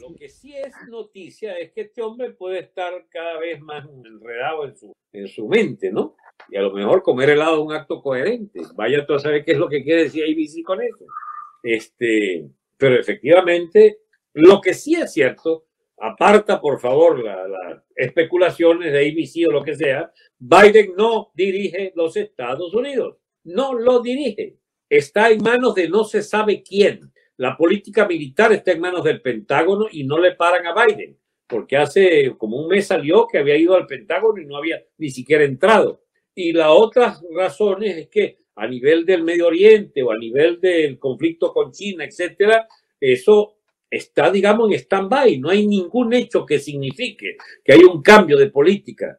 Lo que sí es noticia es que este hombre puede estar cada vez más enredado en su mente, ¿no? Y a lo mejor comer helado es un acto coherente. Vaya tú a saber qué es lo que quiere decir ABC con eso. Pero efectivamente, lo que sí es cierto, aparta por favor las especulaciones de ABC o lo que sea, Biden no dirige los Estados Unidos, no lo dirige, está en manos de no se sabe quién. La política militar está en manos del Pentágono y no le paran a Biden, porque hace como un mes salió que había ido al Pentágono y no había ni siquiera entrado. Y la otra razón es que a nivel del Medio Oriente o a nivel del conflicto con China, etcétera, eso está, digamos, en stand-by. No hay ningún hecho que signifique que hay un cambio de política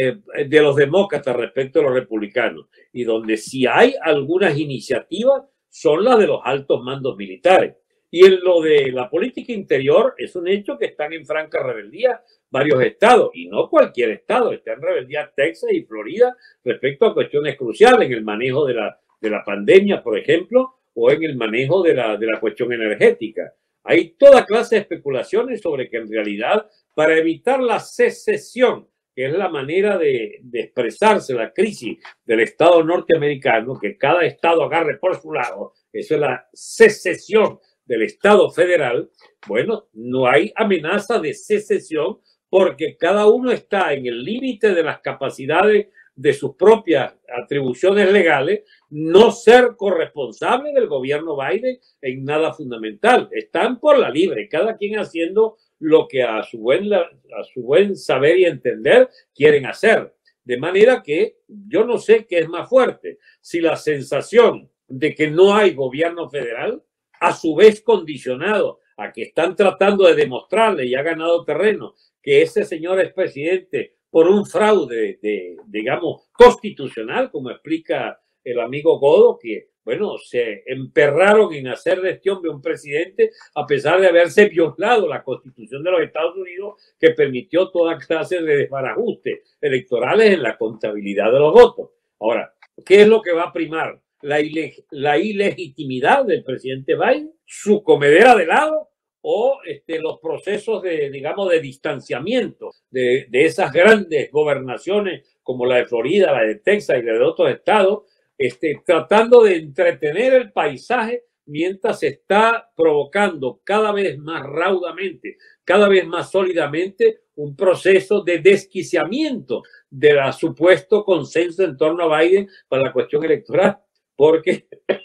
de los demócratas respecto a los republicanos. Y donde sí hay algunas iniciativas son las de los altos mandos militares. Y en lo de la política interior es un hecho que están en franca rebeldía varios estados, y no cualquier estado, está en rebeldía Texas y Florida respecto a cuestiones cruciales en el manejo de la pandemia, por ejemplo, o en el manejo de la cuestión energética. Hay toda clase de especulaciones sobre que en realidad, para evitar la secesión, que es la manera de expresarse la crisis del Estado norteamericano, que cada estado agarre por su lado, eso es la secesión del Estado federal. Bueno, no hay amenaza de secesión porque cada uno está en el límite de las capacidades de sus propias atribuciones legales, no ser corresponsable del gobierno Biden en nada fundamental. Están por la libre, cada quien haciendo lo que a su buen saber y entender quieren hacer. De manera que yo no sé qué es más fuerte, si la sensación de que no hay gobierno federal, a su vez condicionado a que están tratando de demostrarle y ha ganado terreno que ese señor es presidente por un fraude digamos, constitucional, como explica el amigo Godo, que, bueno, se emperraron en hacer de este hombre un presidente a pesar de haberse violado la Constitución de los Estados Unidos, que permitió toda clase de desbarajustes electorales en la contabilidad de los votos. Ahora, ¿qué es lo que va a primar? La ilegitimidad del presidente Biden, su comedera de helado, o los procesos digamos, de distanciamiento de esas grandes gobernaciones como la de Florida, la de Texas y la de otros estados, tratando de entretener el paisaje mientras se está provocando cada vez más raudamente, cada vez más sólidamente un proceso de desquiciamiento del supuesto consenso en torno a Biden para la cuestión electoral, porque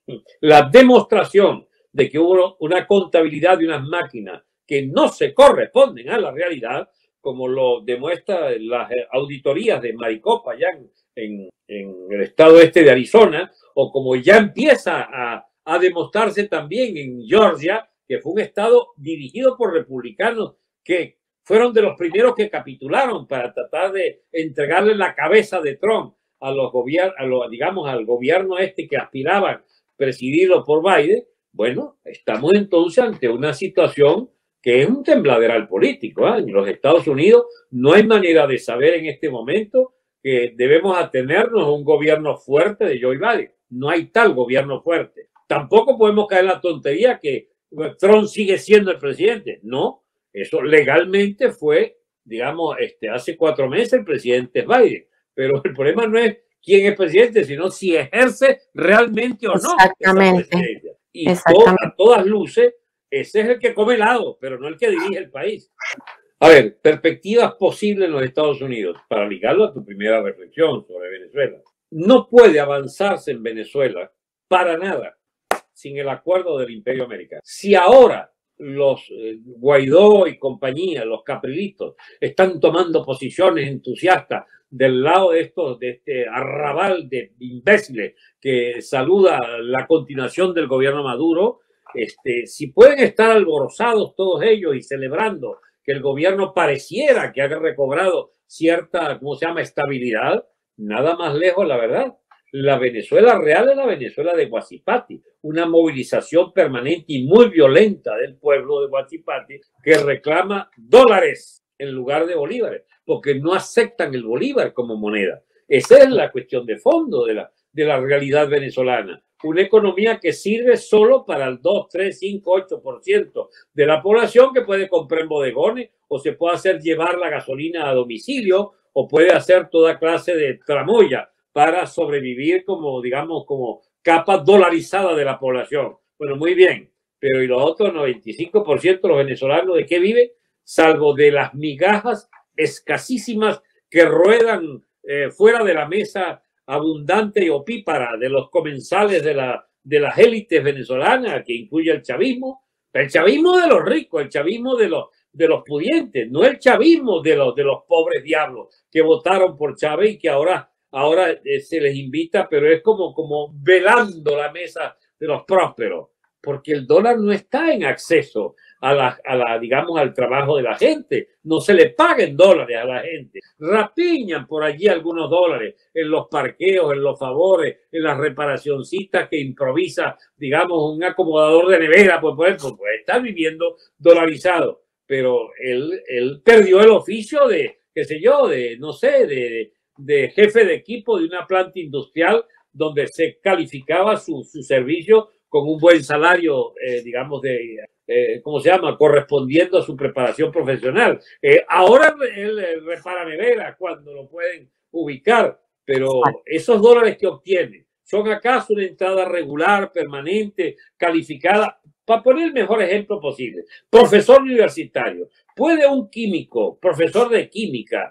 la demostración de que hubo una contabilidad de unas máquinas que no se corresponden a la realidad, como lo demuestran las auditorías de Maricopa allá en el estado de Arizona, o como ya empieza a demostrarse también en Georgia, que fue un estado dirigido por republicanos que fueron de los primeros que capitularon para tratar de entregarle la cabeza de Trump a los digamos, al gobierno que aspiraban presidido por Biden. Bueno, estamos entonces ante una situación que es un tembladeral político. En los Estados Unidos no hay manera de saber en este momento que debemos atenernos a un gobierno fuerte de Joe Biden. No hay tal gobierno fuerte. Tampoco podemos caer en la tontería que Trump sigue siendo el presidente. No, eso legalmente fue, digamos, hace 4 meses el presidente es Biden. Pero el problema no es quién es presidente, sino si ejerce realmente o no esa presidencia. Y a todas luces, ese es el que come helado, pero no el que dirige el país. A ver, perspectivas posibles en los Estados Unidos, para ligarlo a tu primera reflexión sobre Venezuela. No puede avanzarse en Venezuela para nada sin el acuerdo del Imperio Americano. Si ahora los Guaidó y compañía, los caprilitos, están tomando posiciones entusiastas del lado de este arrabal de imbéciles que saluda la continuación del gobierno Maduro, si pueden estar alborozados todos ellos y celebrando que el gobierno pareciera que haya recobrado cierta, ¿cómo se llama?, estabilidad, nada más lejos, la verdad. La Venezuela real es la Venezuela de Guasipati, una movilización permanente y muy violenta del pueblo de Guasipati que reclama dólares en lugar de bolívares, porque no aceptan el bolívar como moneda. Esa es la cuestión de fondo de la realidad venezolana. una economía que sirve solo para el 2, 3, 5, 8% de la población, que puede comprar en bodegones o se puede hacer llevar la gasolina a domicilio o puede hacer toda clase de tramoya para sobrevivir como, digamos, como capa dolarizada de la población. Bueno, muy bien, pero ¿y los otros 95% de los venezolanos de qué viven? Salvo de las migajas escasísimas que ruedan fuera de la mesa abundante y opípara de los comensales de las élites venezolanas, que incluye el chavismo de los ricos, el chavismo de los pudientes, no el chavismo de los pobres diablos que votaron por Chávez y que ahora se les invita, pero es como velando la mesa de los prósperos, porque el dólar no está en acceso digamos, al trabajo de la gente. No se le paguen dólares a la gente. Rapiñan por allí algunos dólares en los parqueos, en los favores, en las reparacioncitas que improvisa, digamos, un acomodador de nevera, pues está viviendo dolarizado. Pero él perdió el oficio de, qué sé yo, no sé, de jefe de equipo de una planta industrial donde se calificaba su servicio con un buen salario, digamos, ¿cómo se llama? Correspondiendo a su preparación profesional. Ahora él repara neveras cuando lo pueden ubicar, pero esos dólares que obtiene, ¿son acaso una entrada regular, permanente, calificada? Para poner el mejor ejemplo posible, profesor universitario, ¿puede un químico, profesor de química,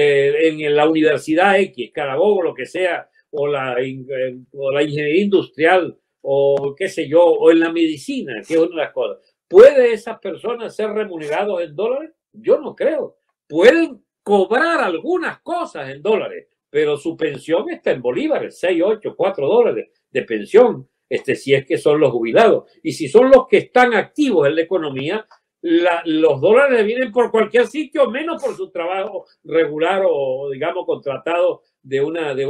en la Universidad X, Carabobo, lo que sea, o la ingeniería industrial, o qué sé yo, o en la medicina, que es una de las cosas, ¿puede esas personas ser remunerados en dólares? Yo no creo. Pueden cobrar algunas cosas en dólares, pero su pensión está en bolívares, 6, 8, 4 dólares de pensión, si es que son los jubilados. Y si son los que están activos en la economía, los dólares vienen por cualquier sitio, menos por su trabajo regular o, digamos, contratado de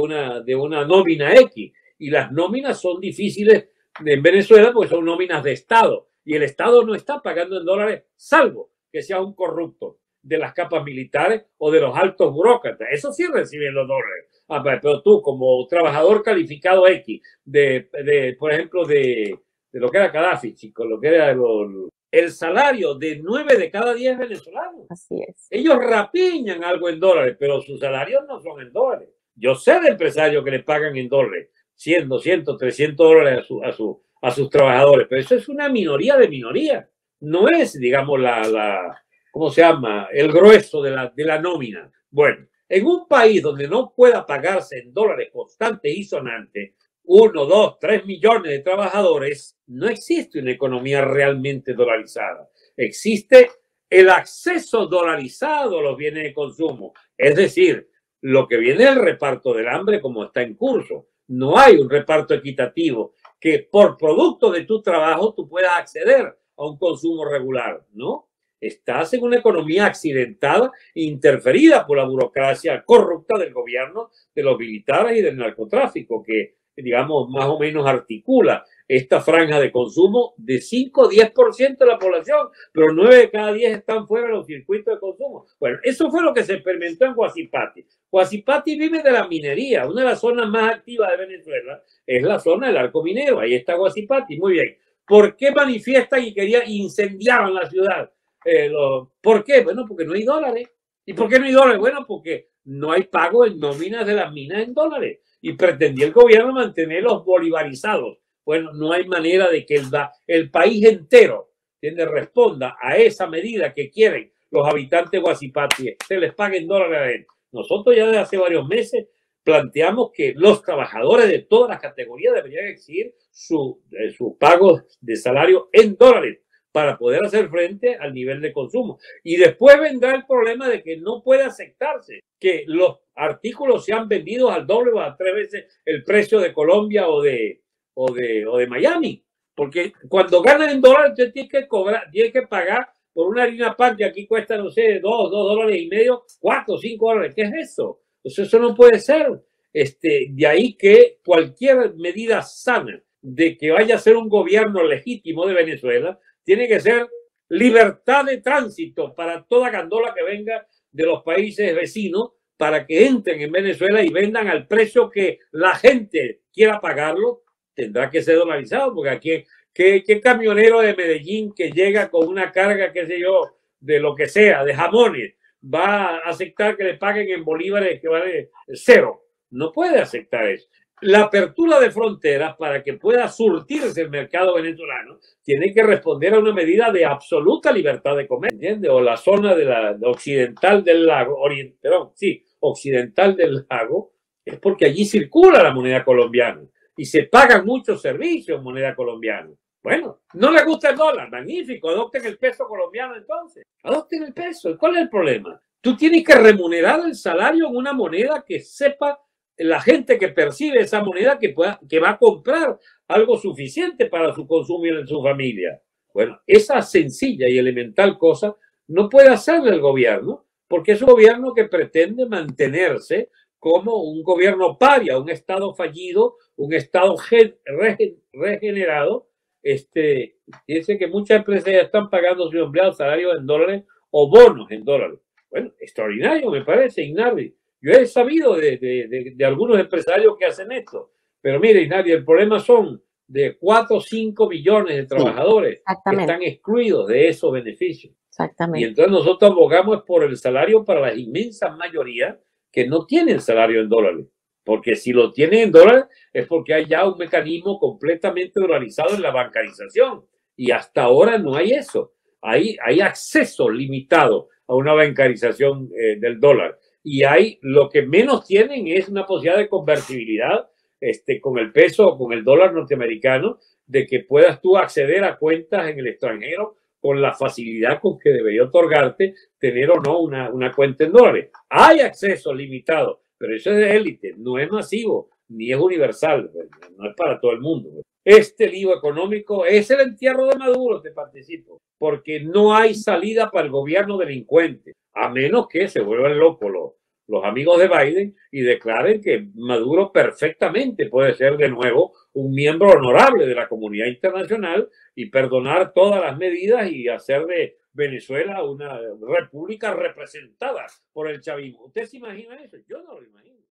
una nómina X. Y las nóminas son difíciles en Venezuela porque son nóminas de Estado. Y el Estado no está pagando en dólares, salvo que sea un corrupto de las capas militares o de los altos burócratas. Eso sí reciben los dólares. Pero tú, como trabajador calificado X, por ejemplo, de lo que era Gaddafi, chicos, lo que era el salario de 9 de cada 10 venezolanos. Así es. Ellos rapiñan algo en dólares, pero sus salarios no son en dólares. Yo sé de empresarios que les pagan en dólares, 100, 200, 300 dólares a sus trabajadores, pero eso es una minoría de minoría. No es, digamos, ¿cómo se llama? El grueso de la nómina. Bueno, en un país donde no pueda pagarse en dólares constantes y sonantes, 1, 2, 3 millones de trabajadores, no existe una economía realmente dolarizada. Existe el acceso dolarizado a los bienes de consumo, es decir, lo que viene del reparto del hambre como está en curso. No hay un reparto equitativo que por producto de tu trabajo tú puedas acceder a un consumo regular, ¿no? Estás en una economía accidentada, interferida por la burocracia corrupta del gobierno, de los militares y del narcotráfico, que, digamos, más o menos articula esta franja de consumo de 5 o 10% de la población, pero 9 de cada 10 están fuera de los circuitos de consumo. Bueno, eso fue lo que se experimentó en Guasipati. Guasipati vive de la minería. Una de las zonas más activas de Venezuela es la zona del arco minero. Ahí está Guasipati. Muy bien. ¿Por qué manifiestan y querían incendiar la ciudad? ¿Por qué? Bueno, porque no hay dólares. ¿Y por qué no hay dólares? Bueno, porque no hay pago en nóminas de las minas en dólares. Y pretendía el gobierno mantenerlos bolivarizados. Bueno, no hay manera de que el país entero responda a esa medida que quieren los habitantes de Guasipati. Se les paguen dólares a él. Nosotros ya desde hace varios meses planteamos que los trabajadores de todas las categorías deberían exigir sus pagos de salario en dólares para poder hacer frente al nivel de consumo. Y después vendrá el problema de que no puede aceptarse que los artículos sean vendidos al doble o a 3 veces el precio de Colombia o de Miami. Porque cuando ganan en dólares, usted tiene que pagar por una harina pan que aquí cuesta, no sé, 2 dólares y medio, 4, 5 dólares. ¿Qué es eso? Entonces, eso no puede ser. De ahí que cualquier medida sana de que vaya a ser un gobierno legítimo de Venezuela tiene que ser libertad de tránsito para toda gandola que venga de los países vecinos para que entren en Venezuela y vendan al precio que la gente quiera pagarlo, tendrá que ser dolarizado, porque aquí, ¿qué camionero de Medellín que llega con una carga, qué sé yo, de lo que sea, de jamones, va a aceptar que le paguen en bolívares que vale cero? No puede aceptar eso. La apertura de fronteras para que pueda surtirse el mercado venezolano tiene que responder a una medida de absoluta libertad de comercio, ¿entiendes? O la zona de occidental del lago, occidental del lago, es porque allí circula la moneda colombiana y se pagan muchos servicios en moneda colombiana. Bueno, no le gusta el dólar, magnífico, adopten el peso colombiano entonces, adopten el peso. ¿Cuál es el problema? Tú tienes que remunerar el salario en una moneda que sepa la gente que percibe esa moneda que va a comprar algo suficiente para su consumo y en su familia. Bueno, esa sencilla y elemental cosa no puede hacerle el gobierno, porque es un gobierno que pretende mantenerse como un gobierno paria, un Estado fallido, un Estado regenerado. Dice que muchas empresas ya están pagando a sus empleados salarios en dólares o bonos en dólares. Bueno, extraordinario me parece, Ignardi. Yo he sabido de algunos empresarios que hacen esto, pero mire, Ignardi, el problema son de 4 o 5 millones de trabajadores que están excluidos de esos beneficios. Exactamente. Y entonces nosotros abogamos por el salario para la inmensa mayoría que no tienen salario en dólares. Porque si lo tienen en dólares es porque hay ya un mecanismo completamente dolarizado en la bancarización. Y hasta ahora no hay eso. Hay acceso limitado a una bancarización del dólar. Y lo que menos tienen es una posibilidad de convertibilidad con el peso o con el dólar norteamericano, de que puedas tú acceder a cuentas en el extranjero con la facilidad con que debería otorgarte tener o no una cuenta en dólares. Hay acceso limitado, pero eso es de élite, no es masivo, ni es universal, no es para todo el mundo. Este lío económico es el entierro de Maduro, te participo, porque no hay salida para el gobierno delincuente, a menos que se vuelvan locos los amigos de Biden y declaren que Maduro perfectamente puede ser de nuevo un miembro honorable de la comunidad internacional y perdonar todas las medidas y hacer de Venezuela una república representada por el chavismo. ¿Usted se imagina eso? Yo no lo imagino.